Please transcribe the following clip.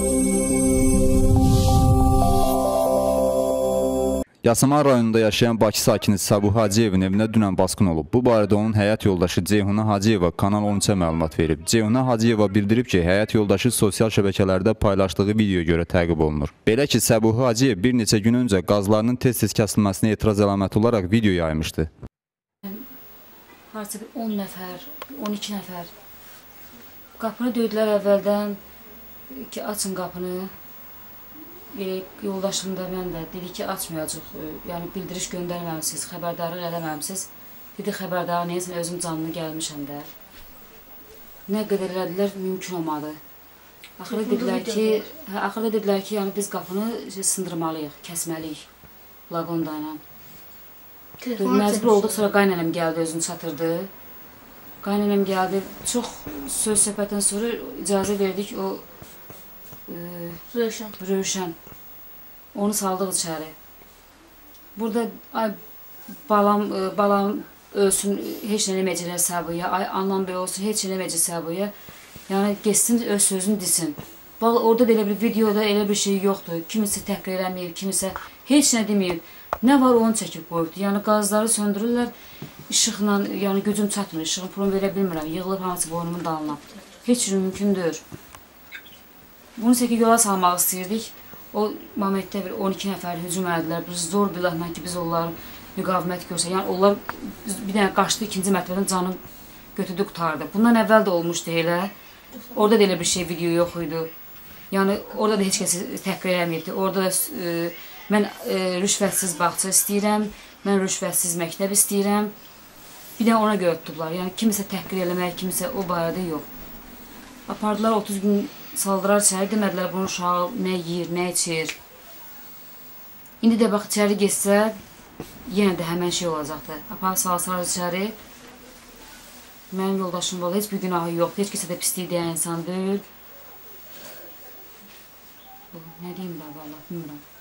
Yasamal rayonunda yaşayan Bakı sakini Səbuh Hacıyevin evinə dünən basqın olub. Bu barədə onun həyat yoldaşı Ceyhuna Hacıyeva Kanal 13-ə məlumat verib. Ceyhuna Hacıyeva bildirib ki, həyat yoldaşı sosial şəbəkələrdə paylaşdığı videoya görə təqib olunur. Belə ki, Səbuh Hacıyev bir neçə gün öncə qazlarının tez-tez kəsilməsinə etiraz əlaməti olaraq video yaymışdı. Harca 10 nəfər, 12 nəfər qapını döydülər əvvəldən ki, açın qapını. Yoldaşım da mən də dedi ki, açmayacaq, yəni bildiriş göndərməmişsiniz, xəbərdarlıq eləməmişsiniz. Dedi, xəbərdarlıq neyəsən, özüm canlı gəlmişəm də. Nə qədər elədilər, mümkün olmadı. Axırda dedilər ki, yəni biz qapını sındırmalıyıq, kəsməliyik laqonda ilə. Məcbur olduq, sonra qaynanəm gəldi, özünü çatırdı. Qaynanəm gəldi, çox söz söhbətdən sonra icazə verdik o Rövşən. Onu saldıq içəri. Burada balam ölsün, heç nə deməyəcəklər Səbuya, anlam belə olsun, heç nə deməyəcək Səbuya. Yəni, geçsin, öz sözünü desin. Orada da elə bir videoda elə bir şey yoxdur. Kimisi təhqir eləməyib, kimisə heç nə deməyib. Nə var, onu çəkib qoyubdur. Yəni, qazları söndürürlər, işıqla, yəni gücüm çatmır, işığın pulunu verə bilmirəm. Yığılıb hamısı boynumun dalına. Heç mümkündür. Bunu isə ki, yola salmaq istəyirdik. O momentdə 12 nəfər hücum edilər. Zor bilahla ki, biz onları müqavimət görsək. Yəni, onlar bir dənə qaçdı, ikinci mərtəbədən canı götürdü, qutardı. Bundan əvvəl də olmuşdu elə. Orada da elə bir şey, video yox idi. Yəni, orada da heç kəsi təhqir eləməyibdi. Orada da mən rüşvətsiz bağça istəyirəm, mən rüşvətsiz məktəb istəyirəm. Bir dənə ona görə tutublar. Yəni, kimisə təhqir eləmək, kimisə o barədə yox. Apardılar 30 gün saldırar içəri, demədilər bunun uşağı nə yiyir, nə içir. İndi də bax, içəri geçsə, yenə də həmən şey olacaqdır. Aparıb salsalar içəri. Mənim yoldaşım var, heç bir günahı yoxdur, heç kəsə də pislik deyən insan deyil. Nə deyim də, valla, bilmirəm.